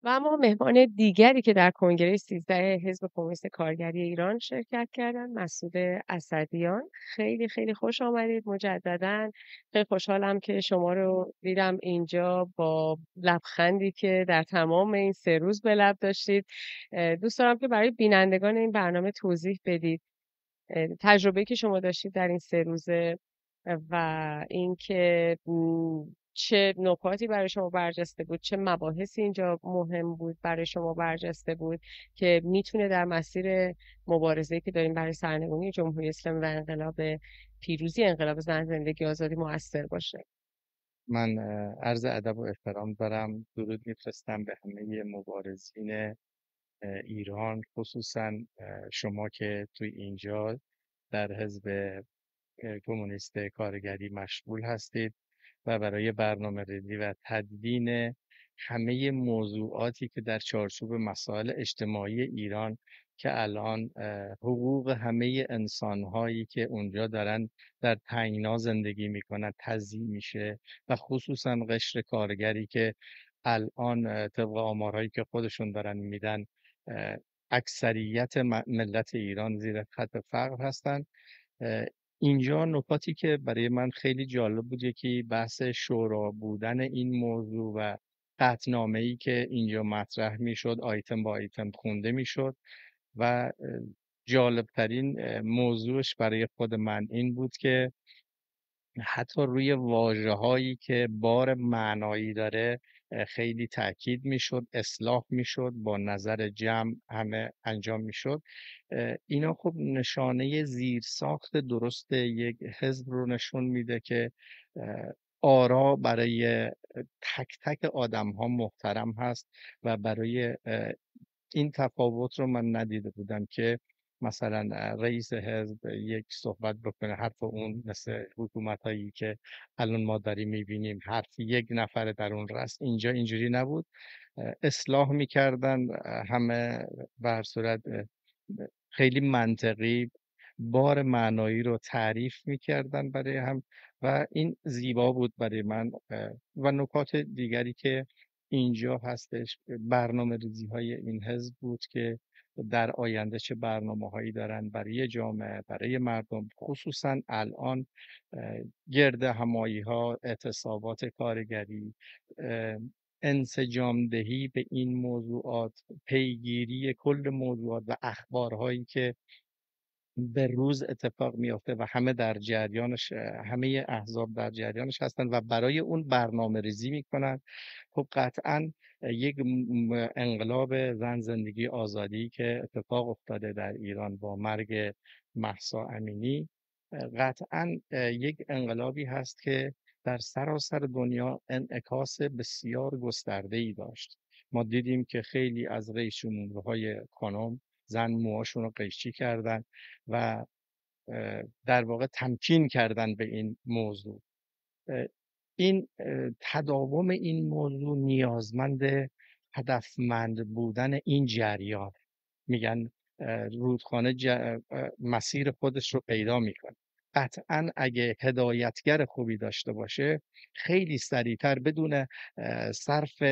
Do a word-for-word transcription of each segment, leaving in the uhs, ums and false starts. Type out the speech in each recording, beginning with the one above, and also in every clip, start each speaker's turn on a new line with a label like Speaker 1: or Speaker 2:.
Speaker 1: و اما مهمان دیگری که در کنگره سیزده حزب کمونیست کارگری ایران شرکت کردند، مسعود اسدیان. خیلی خیلی خوش آمدید مجددا. خیلی خوشحالم که شما رو دیدم اینجا با لبخندی که در تمام این سه روز به لب داشتید. اه، دوست دارم که برای بینندگان این برنامه توضیح بدید اه، تجربه‌ای که شما داشتید در این سه روزه و اینکه م، چه نکاتی برای شما برجسته بود، چه مباحثی اینجا مهم بود برای شما برجسته بود که میتونه در مسیر مبارزه‌ای که داریم برای سرنگونی جمهوری اسلامی و انقلاب پیروزی انقلاب زن زندگی آزادی مؤثر باشه.
Speaker 2: من اه، عرض ادب و احترام دارم، درود میفرستم به همه مبارزین اه، ایران، خصوصا اه، شما که توی اینجا در حزب اه، کمونیست کارگری مشغول هستید و برای برنامه‌ریزی و تدوین همه موضوعاتی که در چارچوب مسائل اجتماعی ایران که الان اه، حقوق همه انسان‌هایی که اونجا دارن در تنگنا زندگی میکنن تضییع میشه و خصوصا قشر کارگری که الان اه، طبق آمارهایی که خودشون دارن میدن اه، اکثریت م- ملت ایران زیر خط فقر هستن. اه، اینجا نکاتی که برای من خیلی جالب بود، یکی بحث شورا بودن این موضوع و قطعنامه‌ای که اینجا مطرح میشد، آیتم با آیتم خونده میشد و اه، جالبترین اه، موضوعش برای خود من این بود که حتی روی واژه‌هایی که بار معنایی داره اه، خیلی تاکید میشد، اصلاح میشد، با نظر جمع همه انجام میشد. اینا خب نشانه زیرساخت درست یک حزب رو نشون میده که اه، آرا برای تک تک آدم ها محترم هست و برای اه، این تفاوت رو من ندیده بودم که مثلا رئیس حزب یک صحبت بکنه، حرف اون مثل حکومت هایی که الان ما داریم میبینیم حرف یک نفر در اون رست. اینجا اینجوری نبود، اصلاح میکردن همه، به هر صورت خیلی منطقی بار معنایی رو تعریف میکردن برای هم و این زیبا بود برای من. و نکات دیگری که اینجا هستش برنامه ریزی های این حزب بود که در آینده چه برنامه هایی دارن برای جامعه، برای مردم، خصوصا الان اه، گرد همایی ها، اعتصابات کارگری، اه، انسجام دهی به این موضوعات، پیگیری کل موضوعات و اخبارهایی که به روز اتفاق میافته و همه در جریانش، همه احزاب در جریانش هستن و برای اون برنامه ریزی میکنن. خب قطعا یک م- انقلاب زن زندگی آزادی که اتفاق افتاده در ایران با مرگ مهسا امینی قطعا یک انقلابی هست که در سراسر دنیا انعکاس بسیار گسترده‌ای داشت. ما دیدیم که خیلی از رئیس جمهورهای خانم زن موهاشون رو قیچی کردن و اه، در واقع تمکین کردن به این موضوع. اه، این اه، تداوم این موضوع نیازمند هدفمند بودن این جریان. میگن اه، رودخانه ج- اه، مسیر خودش رو پیدا میکنه. قطعا اگه هدایتگر خوبی داشته باشه خیلی سریعتر بدون اه، صرف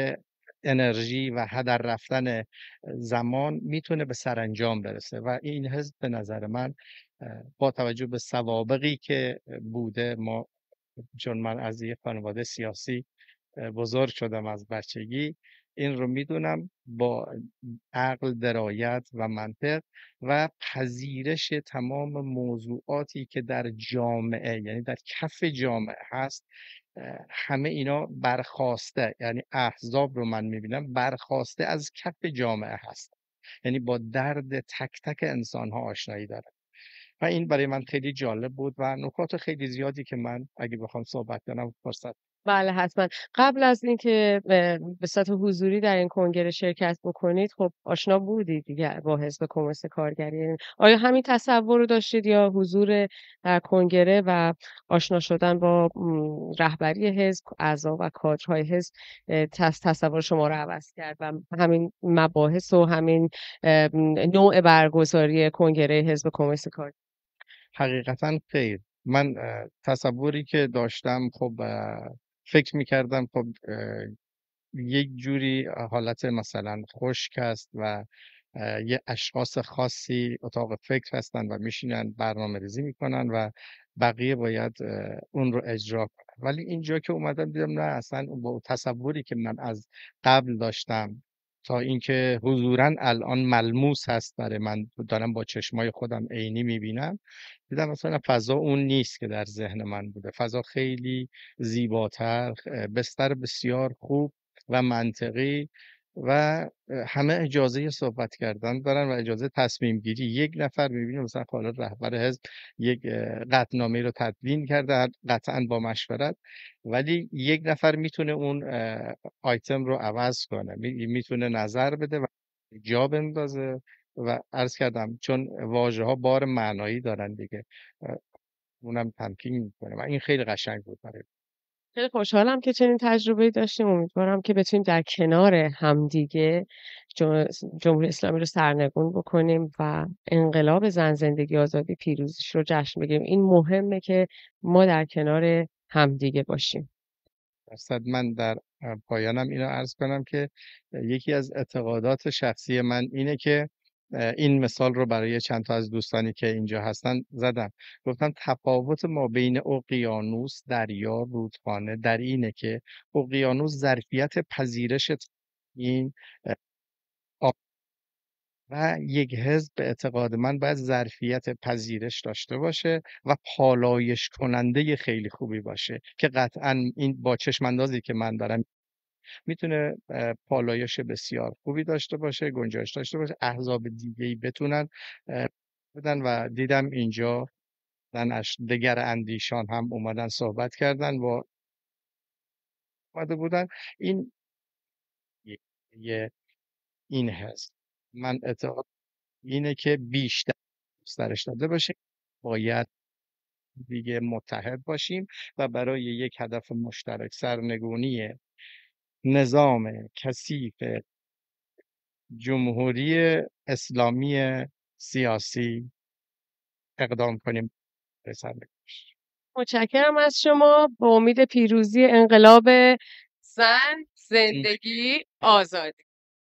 Speaker 2: انرژی و هدر رفتن زمان میتونه به سرانجام برسه و این حزب به نظر من اه، با توجه به سوابقی که بوده، ما چون من از یک خانواده سیاسی اه، بزرگ شدم از بچگی، این رو میدونم، با عقل، درایت و منطق و پذیرش تمام موضوعاتی که در جامعه، یعنی در کف جامعه هست، اه، همه اینا برخواسته، یعنی احزاب رو من میبینم برخواسته از کف جامعه هست، یعنی با درد تک تک انسان ها آشنایی داره و این برای من خیلی جالب بود و نکات خیلی زیادی که من اگه بخوام صحبت کنم فرصت.
Speaker 1: بله حتما. قبل از اینکه اه، به صورت حضوری در این کنگره شرکت بکنید، خب آشنا بودید دیگه با حزب کمونیست کارگری. آیا همین تصور رو داشتید یا حضور در کنگره و آشنا شدن با م، رهبری حزب، اعضا و کادرهای حزب اه، تص- تصور شما رو عوض کرد و همین مباحث و همین اه، نوع برگزاری کنگره حزب کمونیست کارگری؟
Speaker 2: حقیقتا خیر. من اه، تصوری که داشتم، خب اه، فکر میکردم خب یک جوری حالت مثلا خشک است و یه اشخاص خاصی اتاق فکر هستن و میشینن برنامه ریزی میکنن و بقیه باید اون رو اجرا کنن. ولی اینجا که اومدم دیدم نه، اصلا با تصوری که من از قبل داشتم تا اینکه حضوراً الان ملموس هست برای من، دارم با چشمای خودم عینی میبینم، دیدم مثلا فضا اون نیست که در ذهن من بوده. فضا خیلی زیباتر، بستر بسیار خوب و منطقی و همه اجازه صحبت کردن دارن و اجازه تصمیم گیری. یک نفر میبینیم مثلا حالا رهبر حزب یک قطعنامه رو تدوین کرده، قطعا با مشورت، ولی یک نفر میتونه اون آیتم رو عوض کنه، میتونه نظر بده و جا بندازه. و عرض کردم چون واژه ها بار معنایی دارن دیگه، اونم تمکین میکنه و این خیلی قشنگ بود برای
Speaker 1: خیلی خوشحالم که چنین تجربه‌ای داشتیم. امیدوارم که بتونیم در کنار همدیگه جم جمهوری اسلامی رو سرنگون بکنیم و انقلاب زن، زندگی، آزادی، پیروزیش رو جشن بگیریم. این مهمه که ما در کنار همدیگه باشیم.
Speaker 2: درصد. من در پایانم اینو عرض کنم که یکی از اعتقادات شخصی من اینه که این مثال رو برای چند تا از دوستانی که اینجا هستن زدم. گفتم تفاوت ما بین اقیانوس، دریا، رودخانه در اینه که اقیانوس ظرفیت پذیرش این آب و یک حزب به اعتقاد من باید ظرفیت پذیرش داشته باشه و پالایش کننده خیلی خوبی باشه که قطعا این با چشم اندازی که من دارم میتونه پالایش بسیار خوبی داشته باشه، گنجایش داشته باشه، احزاب دیگه‌ای بتونن بدن. و دیدم اینجا دنش دگر اندیشان هم اومدن صحبت کردن و اومده بودن. این یه این هست. من اعتقاد اینه که بیشتر گسترش داده باشه، باید دیگه متحد باشیم و برای یک هدف مشترک، سرنگونی نظام کثیف جمهوری اسلامی سیاسی اقدام کنیم. رساندگیش.
Speaker 1: متشکرم از شما. به امید پیروزی انقلاب زن، زندگی، آزادی.